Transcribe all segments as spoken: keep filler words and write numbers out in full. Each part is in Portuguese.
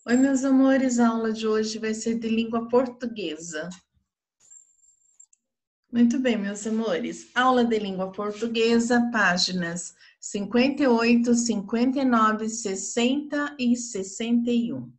Oi, meus amores, a aula de hoje vai ser de língua portuguesa. Muito bem, meus amores. Aula de língua portuguesa, páginas cinquenta e oito, cinquenta e nove, sessenta e sessenta e um.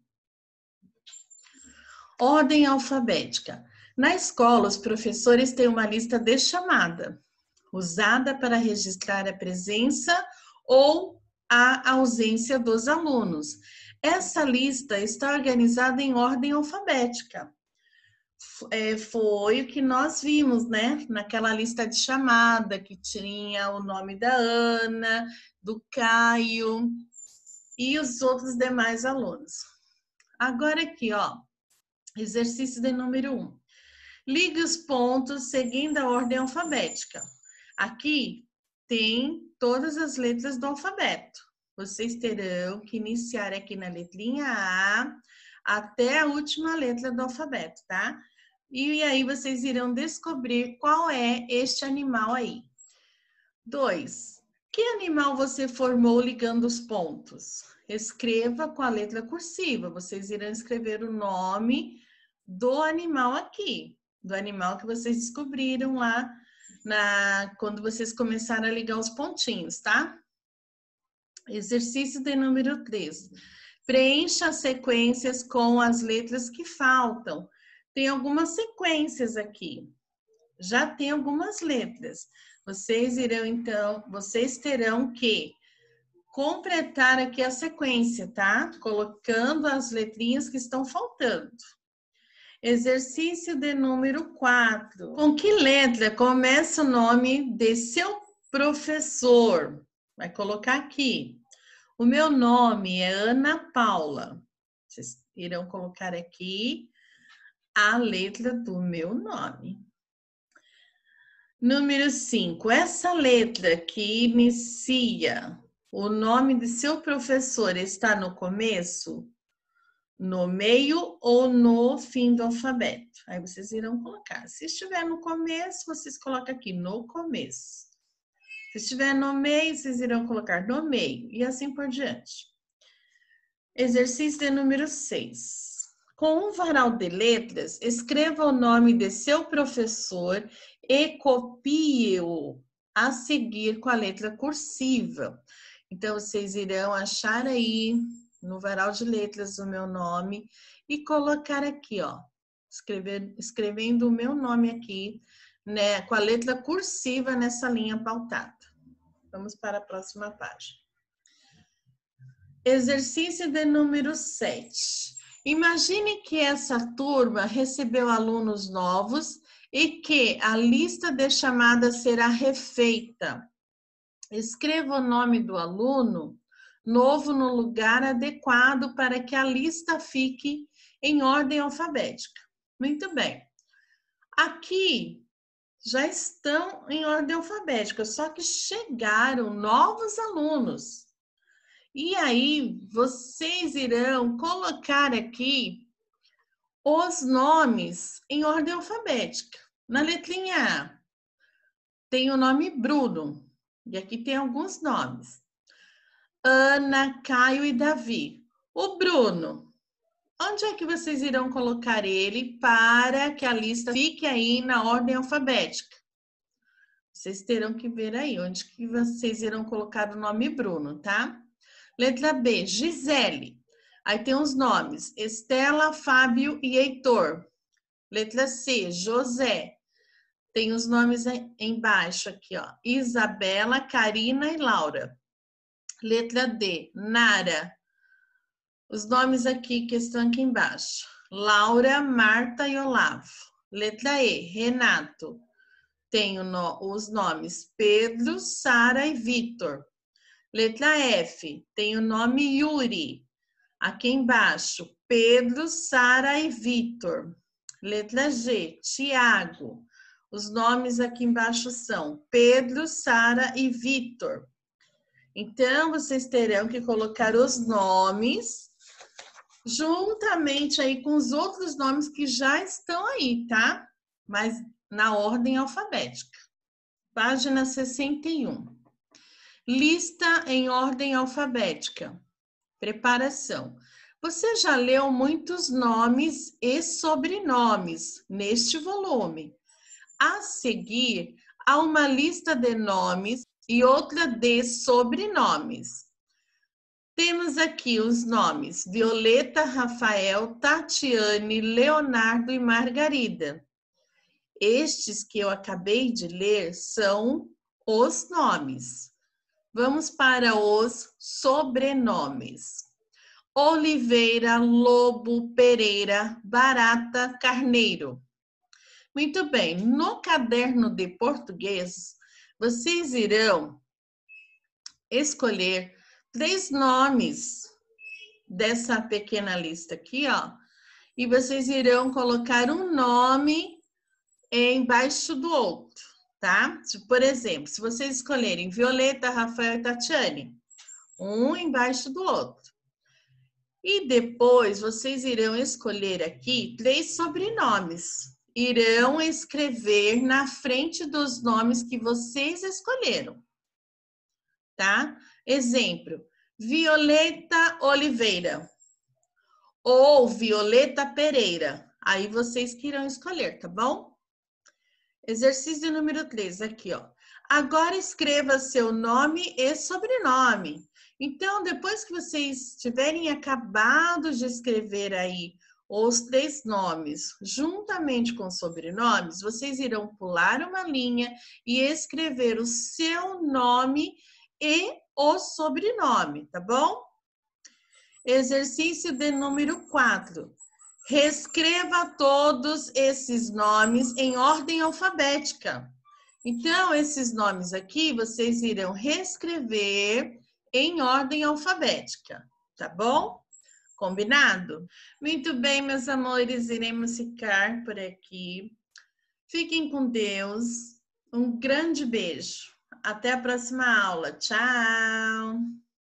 Ordem alfabética. Na escola, os professores têm uma lista de chamada, usada para registrar a presença ou a ausência dos alunos. Essa lista está organizada em ordem alfabética. É, foi o que nós vimos, né? Naquela lista de chamada que tinha o nome da Ana, do Caio e os outros demais alunos. Agora aqui, ó, exercício de número um. Ligue os pontos seguindo a ordem alfabética. Aqui tem todas as letras do alfabeto. Vocês terão que iniciar aqui na letrinha A até a última letra do alfabeto, tá? E aí vocês irão descobrir qual é este animal aí. Dois. Que animal você formou ligando os pontos? Escreva com a letra cursiva. Vocês irão escrever o nome do animal aqui. Do animal que vocês descobriram lá na, quando vocês começaram a ligar os pontinhos, tá? Exercício de número três. Preencha as sequências com as letras que faltam. Tem algumas sequências aqui. Já tem algumas letras. Vocês irão, então, vocês terão que completar aqui a sequência, tá? Colocando as letrinhas que estão faltando. Exercício de número quatro. Com que letra começa o nome de seu professor? Vai colocar aqui. O meu nome é Ana Paula. Vocês irão colocar aqui a letra do meu nome. Número cinco. Essa letra que inicia o nome de seu professor está no começo, no meio ou no fim do alfabeto? Aí vocês irão colocar. Se estiver no começo, vocês colocam aqui no começo. Se estiver no meio, vocês irão colocar no meio e assim por diante. Exercício de número seis. Com um varal de letras, escreva o nome de seu professor e copie-o a seguir com a letra cursiva. Então, vocês irão achar aí no varal de letras o meu nome e colocar aqui, ó, escrever, escrevendo o meu nome aqui, né, com a letra cursiva nessa linha pautada. Vamos para a próxima página. Exercício de número sete. Imagine que essa turma recebeu alunos novos e que a lista de chamadas será refeita. Escreva o nome do aluno novo no lugar adequado para que a lista fique em ordem alfabética. Muito bem. Aqui já estão em ordem alfabética, só que chegaram novos alunos. E aí, vocês irão colocar aqui os nomes em ordem alfabética. Na letrinha A, tem o nome Bruno. E aqui tem alguns nomes. Ana, Caio e Davi. O Bruno, onde é que vocês irão colocar ele para que a lista fique aí na ordem alfabética? Vocês terão que ver aí onde que vocês irão colocar o nome Bruno, tá? Letra B, Gisele. Aí tem os nomes, Estela, Fábio e Heitor. Letra C, José. Tem os nomes embaixo aqui, ó. Isabela, Karina e Laura. Letra D, Nara. Os nomes aqui que estão aqui embaixo. Laura, Marta e Olavo. Letra E, Renato. Tem os nomes Pedro, Sara e Vitor. Letra F, tem o nome Yuri. Aqui embaixo, Pedro, Sara e Vitor. Letra G, Tiago. Os nomes aqui embaixo são Pedro, Sara e Vitor. Então, vocês terão que colocar os nomes juntamente aí com os outros nomes que já estão aí, tá? Mas na ordem alfabética. Página sessenta e um. Lista em ordem alfabética. Preparação. Você já leu muitos nomes e sobrenomes neste volume. A seguir, há uma lista de nomes e outra de sobrenomes. Temos aqui os nomes Violeta, Rafael, Tatiane, Leonardo e Margarida. Estes que eu acabei de ler são os nomes. Vamos para os sobrenomes. Oliveira, Lobo, Pereira, Barata, Carneiro. Muito bem, no caderno de português, vocês irão escolher três nomes dessa pequena lista aqui, ó. E vocês irão colocar um nome embaixo do outro, tá? Por exemplo, se vocês escolherem Violeta, Rafael e Tatiane, um embaixo do outro. E depois vocês irão escolher aqui três sobrenomes. Irão escrever na frente dos nomes que vocês escolheram, tá? Exemplo, Violeta Oliveira ou Violeta Pereira. Aí vocês que irão escolher, tá bom? Exercício número três, aqui, ó. Agora escreva seu nome e sobrenome. Então, depois que vocês tiverem acabado de escrever aí os três nomes, juntamente com os sobrenomes, vocês irão pular uma linha e escrever o seu nome e o sobrenome, tá bom? Exercício de número quatro. Reescreva todos esses nomes em ordem alfabética. Então, esses nomes aqui, vocês irão reescrever em ordem alfabética, tá bom? Combinado? Muito bem, meus amores, iremos ficar por aqui. Fiquem com Deus. Um grande beijo. Até a próxima aula. Tchau!